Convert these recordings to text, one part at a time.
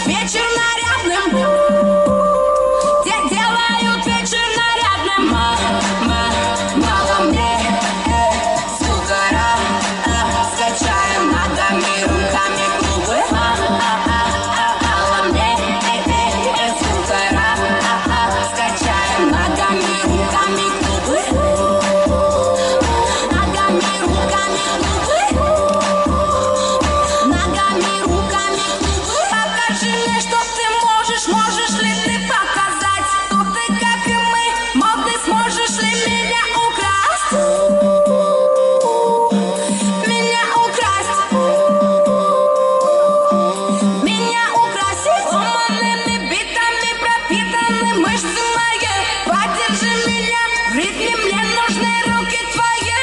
вечер нарядным. Те делают вечер нарядным. Мало мне сухара. Скачаем ногами, руками клубы. Мало мне сухара. Скачаем ногами, руками клубы. Ногами, руками клубы. Ногами, руками клубы. Покажи мне, что ты можешь. Можешь ли ты показать, что ты, как и мы, модный? Сможешь ли меня украсть? Меня украсть. Меня украсить ломаными битами, пропитаны мышцы мои. Поддержи меня в ритме, мне нужны руки твои.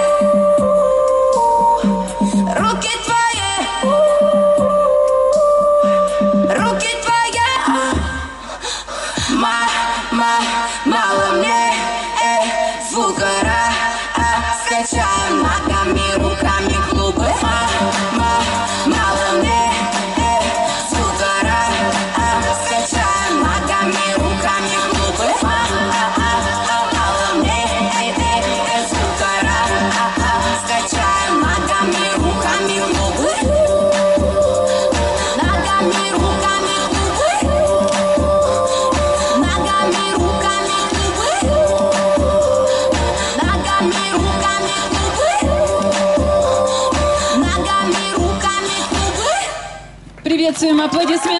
Руки твои. Руки твои. Мало мне звукара. Скачаем ногами, руками клубы. Мало мне звукара. Скачаем ногами, руками клубы. Мало мне звукара. Скачаем ногами, руками клубы. Ногами, руками клубы. Ногами, руками клубы. Ногами, руками клубы. Ногами, руками клубы. Приветствуем аплодисменты.